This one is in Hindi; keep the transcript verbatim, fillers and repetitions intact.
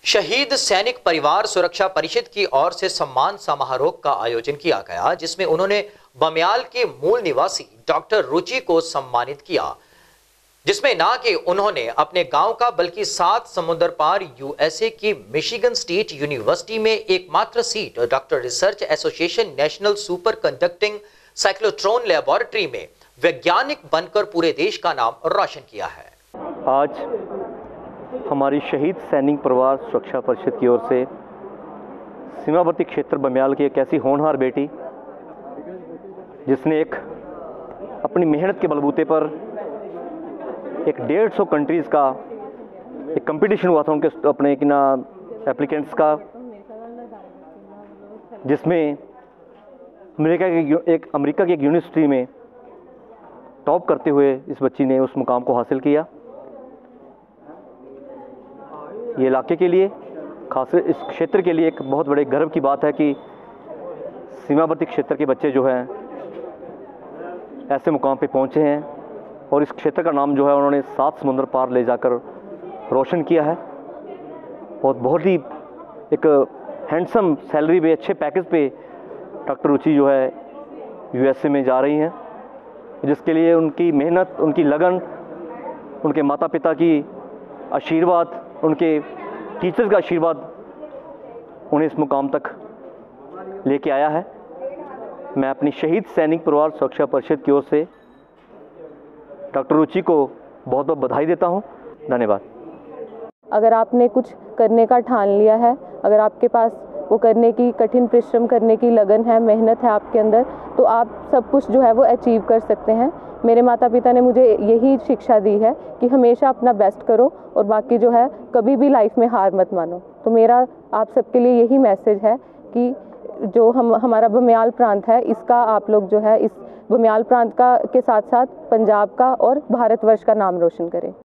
शहीद सैनिक परिवार सुरक्षा परिषद की ओर से सम्मान समारोह का आयोजन किया गया, जिसमें उन्होंने बमियाल के मूल निवासी डॉक्टर रुचि को सम्मानित किया, जिसमें ना कि उन्होंने अपने गांव का बल्कि सात समुद्र पार यूएसए की मिशिगन स्टेट यूनिवर्सिटी में एकमात्र seat doctor research association national superconducting cyclotron laboratory में वैज्ञानिक बनकर पूरे देश का नाम रोशन किया है। आज हमारी शहीद सैनिक परिवार सुरक्षा परिषद की ओर से सीमावर्ती क्षेत्र बमियाल की एक ऐसी होनहार बेटी जिसने एक अपनी मेहनत के बलबूते पर एक डेढ़ सौ कंट्रीज़ का एक कंपटीशन हुआ था उनके अपने कि ना एप्लीकेंट्स का, जिसमें अमेरिका की एक अमेरिका की एक यूनिवर्सिटी में टॉप करते हुए इस बच्ची ने उस मुकाम को हासिल किया। ये इलाके के लिए, खास इस क्षेत्र के लिए एक बहुत बड़े गर्व की बात है कि सीमावर्ती क्षेत्र के बच्चे जो हैं ऐसे मुकाम पे पहुंचे हैं और इस क्षेत्र का नाम जो है उन्होंने सात समुद्र पार ले जाकर रोशन किया है। और बहुत ही एक हैंडसम सैलरी पे, अच्छे पैकेज पे डॉक्टर रुचि जो है यूएसए में जा रही हैं, जिसके लिए उनकी मेहनत, उनकी लगन, उनके माता पिता की आशीर्वाद, उनके टीचर्स का आशीर्वाद उन्हें इस मुकाम तक लेके आया है। मैं अपनी शहीद सैनिक परिवार सुरक्षा परिषद की ओर से डॉक्टर रुचि को बहुत बहुत बधाई देता हूं। धन्यवाद। अगर आपने कुछ करने का ठान लिया है, अगर आपके पास वो करने की, कठिन परिश्रम करने की लगन है, मेहनत है आपके अंदर, तो आप सब कुछ जो है वो अचीव कर सकते हैं। मेरे माता पिता ने मुझे यही शिक्षा दी है कि हमेशा अपना बेस्ट करो और बाकी जो है कभी भी लाइफ में हार मत मानो। तो मेरा आप सबके लिए यही मैसेज है कि जो हम हमारा बमियाल प्रांत है, इसका आप लोग जो है इस बमियाल प्रांत का के साथ साथ पंजाब का और भारतवर्ष का नाम रोशन करें।